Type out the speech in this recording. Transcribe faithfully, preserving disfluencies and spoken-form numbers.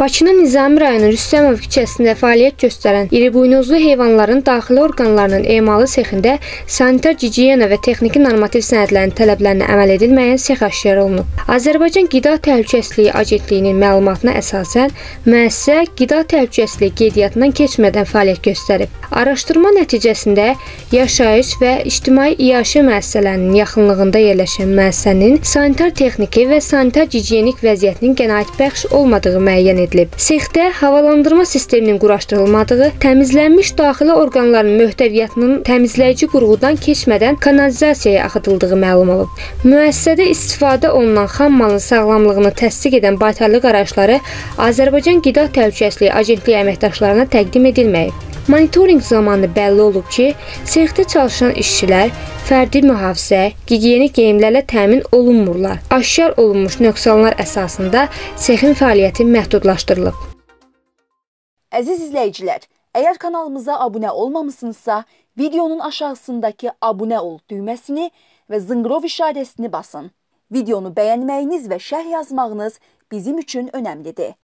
Bakının Nizami rayonu Rüstəmov küçəsində fəaliyyət göstərən iribuynuzlu heyvanların daxili orqanlarının emalı sexində sanitar gigiyena və texniki normativ sənədlərin tələblərinə əməl edilməyən sex aşkar olunub. Azərbaycan Qida Təhlükəsizliyi Agentliyinin məlumatına əsasən müəssisə qida təhlükəsizliyi qeydiyyatından keçmədən fəaliyyət göstərib. Araşdırma nəticəsində yaşayış və ictimai iaşə müəssisələrinin yaxınlığında yerləşən müəssisənin sanitar texniki və sanitar gigiyenik vəziyyətinin qənaətbəxş olmadığı müəyyən edilib. Sexdə havalandırma sisteminin quraşdırılmadığı, təmizlənmiş daxili orqanların möhtəviyyatının təmizləyici qurğudan keçmədən kanalizasiyaya axıdıldığı məlum olub. Müəssisədə istifadə olunan xam malın sağlamlığını təsdiq edən baytarlıq araçları Azərbaycan Qida Təhlükəsizliyi Agentliyi əməkdaşlarına təqdim edilməyib. Monitorinq zamanı bəlli olub ki, sexdə çalışan işçilər fərdi mühafizə, gigiyenik geyimlərlə təmin olunmurlar. Aşkar olunmuş nöqsanlar əsasında sexin fəaliyyəti məhdudlaşdırılıb. Əziz izləyicilər, əgər kanalımıza abunə olmamışsınızsa, videonun aşağısındakı abunə ol düyməsini və zınqrov işarəsini basın. Videonu bəyənməyiniz və şərh yazmağınız bizim üçün önəmlidir.